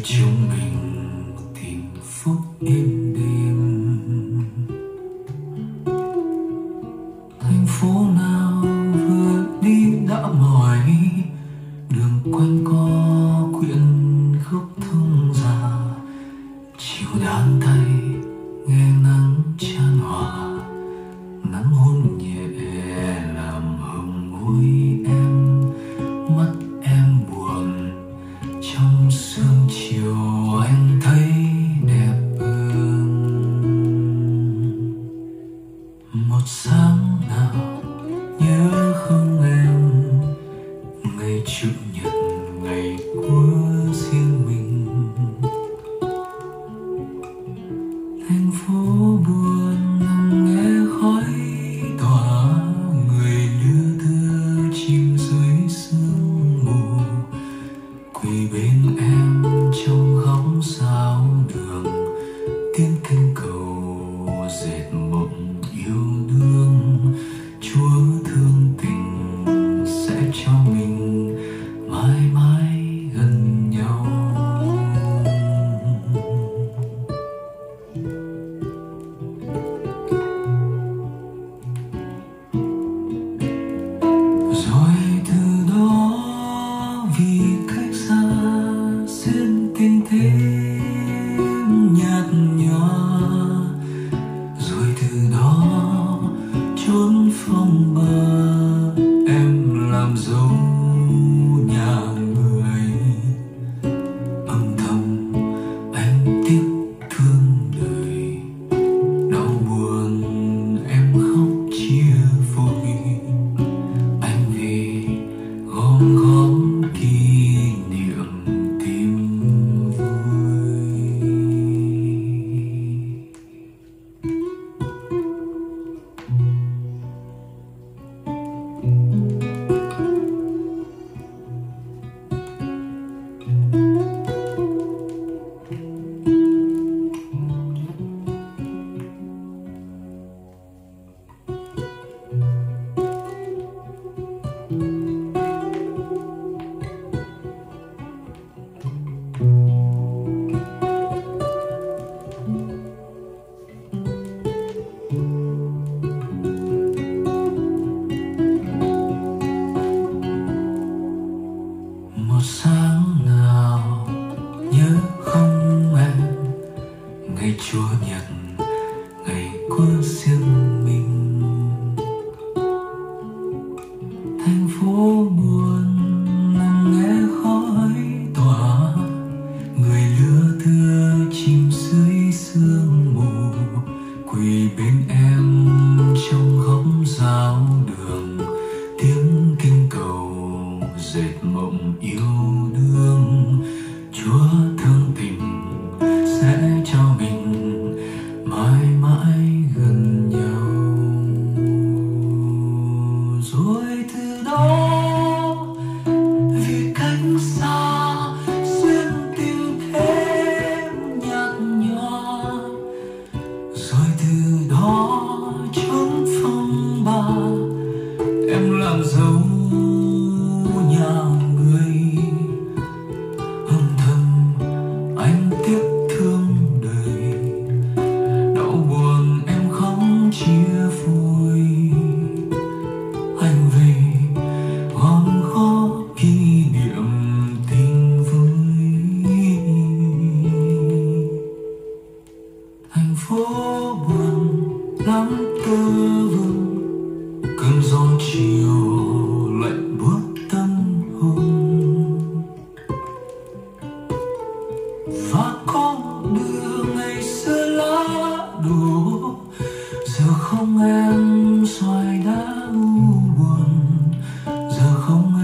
chúng mình tìm phút êm đềm. Thành phố nào vừa đi đã mỏi, đường quanh co quyện khúc thông già. Chiều đan tay nghe nắng chan hòa, nắng hôn nhẹ làm hồng môi em, mắt em buồn trong sương chiều anh thấy đẹp hơn. Một sáng nào nhớ không em, ngày chủ nhật ngày của riêng mình. Thành phố buồn nằm nghe khói tỏa, người lưa thưa chìm dưới sương mù. Quỳ bên em trong góc sao đường, tiếng kinh cầu dệt mộng yêu đương. Chúa thương tình sẽ cho mình mãi mãi gần nhau. Rồi từ đó vì cách xa duyên tình thêm nhạt nhòa, rồi từ đó chốn phong ba em làm dấu nhà người. Âm thầm anh tiếc thương đời, đau buồn em khóc chia phôi. Anh vì gom góp kỷ niệm tìm vui. Một sáng nào nhớ không em, ngày Chúa nhật ngày của riêng mình. Thành phố buồn nằm nghe khói tỏa, người lưa thưa chìm dưới sương mù. Quỳ bên em trong góc giáo đường, tiếng kinh cầu dệt mộng yêu đương. Chúa thương tình sẽ cho mình mãi mãi gần nhau. Rồi từ đó vì cách xa duyên tình thêm nhạt nhòa, rồi từ đó chốn phong ba em làm dấu nhà người. Âm thầm anh tiếc thương đời, đau buồn em khóc chia phôi. Anh về gom góp kỷ niệm tình vui. Thành phố buồn lắm tơ vương, cơn gió chiều lạnh buốt tâm hồn. Và có đưa ngày xưa lá đổ, giờ không em xoài đã u buồn. Giờ không